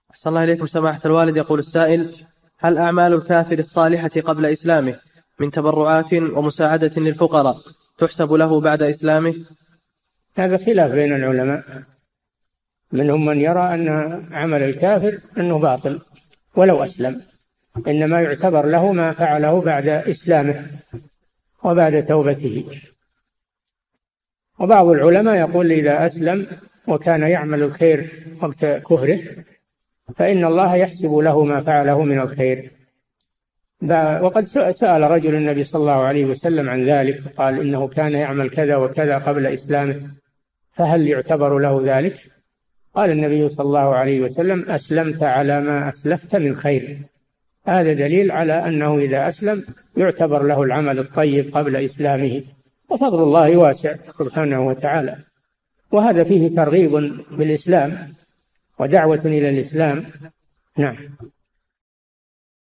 أحسن الله إليكم سماحة الوالد. يقول السائل: هل أعمال الكافر الصالحة قبل إسلامه من تبرعات ومساعدة للفقراء تحسب له بعد إسلامه؟ هذا خلاف بين العلماء، منهم من يرى أن عمل الكافر أنه باطل ولو أسلم، إنما يعتبر له ما فعله بعد إسلامه وبعد توبته. وبعض العلماء يقول إذا أسلم وكان يعمل الخير وقت كفره فإن الله يحسب له ما فعله من الخير. وقد سأل رجل النبي صلى الله عليه وسلم عن ذلك، قال إنه كان يعمل كذا وكذا قبل إسلامه فهل يعتبر له ذلك؟ قال النبي صلى الله عليه وسلم: أسلمت على ما أسلفت من خير. هذا دليل على أنه إذا أسلم يعتبر له العمل الطيب قبل إسلامه، وفضل الله واسع سبحانه وتعالى. وهذا فيه ترغيب بالإسلام ودعوة إلى الإسلام. نعم.